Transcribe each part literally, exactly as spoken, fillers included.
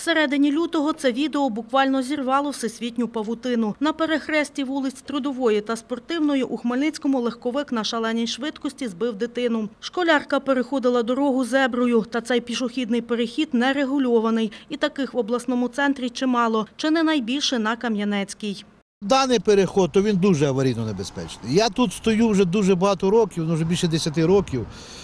Всередині лютого це відео буквально зірвало всесвітню павутину. На перехресті вулиць Трудової та Спортивної у Хмельницькому легковик на шаленій швидкості збив дитину. Школярка переходила дорогу зеброю, та цей пішохідний перехід не регульований. І таких в обласному центрі чимало, чи не найбільше на Кам'янецькій. Даний переход, то він дуже аварійно небезпечний. Я тут стою вже дуже багато років, вже більше десяти років.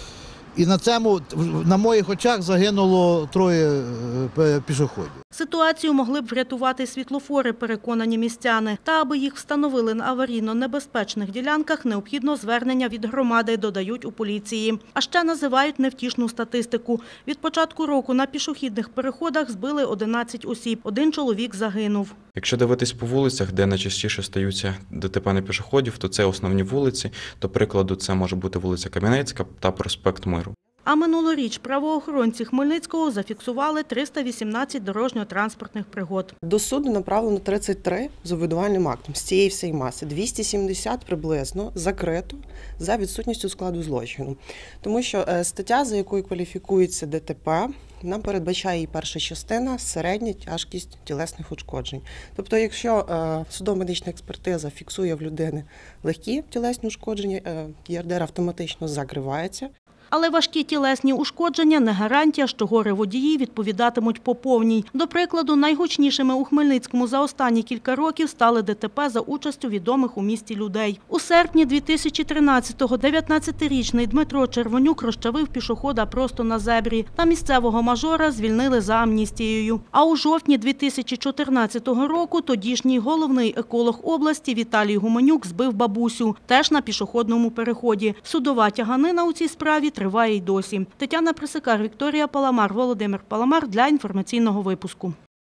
І на цьому, на моїх очах загинуло троє пішоходів. Ситуацію могли б врятувати світлофори, переконані містяни. Та аби їх встановили на аварійно небезпечних ділянках, необхідно звернення від громади, додають у поліції. А ще називають невтішну статистику. Від початку року на пішохідних переходах збили одинадцять осіб. Один чоловік загинув. Якщо дивитись по вулицях, де найчастіше стаються ДТП на пішоходів, то це основні вулиці. До прикладу, це може бути вулиця Кам'янецька та проспект Миру. А минулоріч правоохоронці Хмельницького зафіксували триста вісімнадцять дорожньо-транспортних пригод. До суду направлено тридцять три з обвинувальним актом з цієї всієї маси. двісті сімдесят приблизно закрито за відсутністю складу злочину. Тому що стаття, за якою кваліфікується ДТП, нам передбачає її перша частина – середня тяжкість тілесних ушкоджень. Тобто, якщо судово-медична експертиза фіксує в людини легкі тілесні ушкодження, ЄРДР автоматично закривається. Але важкі тілесні ушкодження – не гарантія, що горе-водії відповідатимуть по повній. До прикладу, найгучнішими у Хмельницькому за останні кілька років стали ДТП за участю відомих у місті людей. У серпні дві тисячі тринадцятого дев'ятнадцятирічний Дмитро Червонюк розчавив пішохода просто на зебрі, та місцевого мажора звільнили за амністією. А у жовтні дві тисячі чотирнадцятого року тодішній головний еколог області Віталій Гуменюк збив бабусю, теж на пішохідному переході. Судова тяганина у цій справі триває й досі. Тетяна Присикар, Вікторія Паламар, Володимир Паламар для інформаційного випуску.